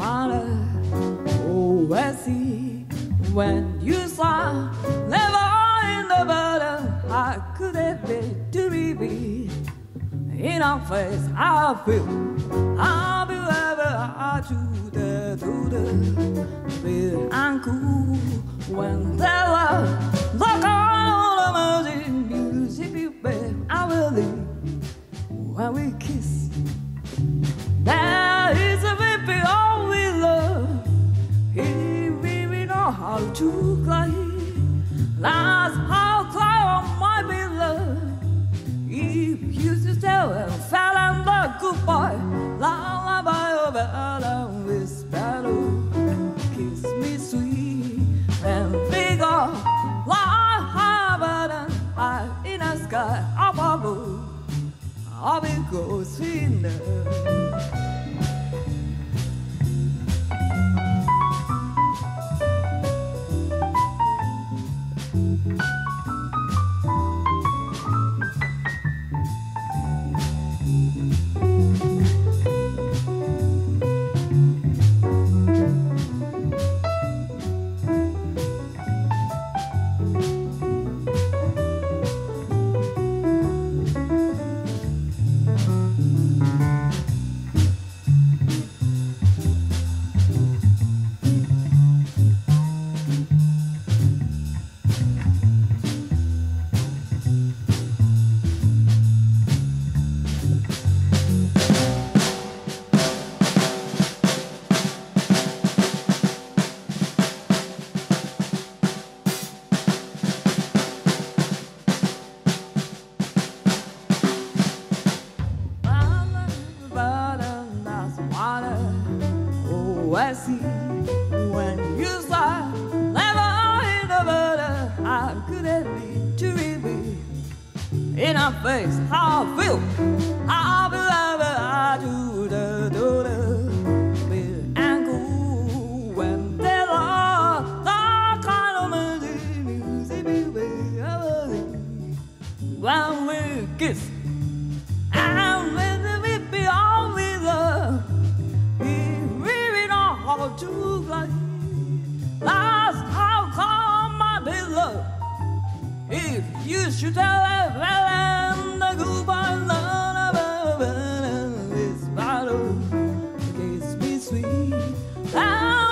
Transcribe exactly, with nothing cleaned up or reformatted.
wanna always see when you saw never in the bottom. How could it be to be in a face I feel? I'll be ever I do the do the feel uncool when there are the kind of music music you play. I believe when we kiss, there is a baby all we love. He really know how to cry. That's how cry on my beloved. He used to tell him, fell under goodbye. Lullaby of Birdland with battle. Kiss me sweet and big up like heaven and high in the sky above. I'll be ghost in love. Face, how I feel, I believe I do the do the feel and cool when there are that kind of music, music, I believe when we kiss and when we be all we love, we really know how to fly. That's how come my beloved. If you should tell everyone the goodbye, love, this battle, kiss me sweet.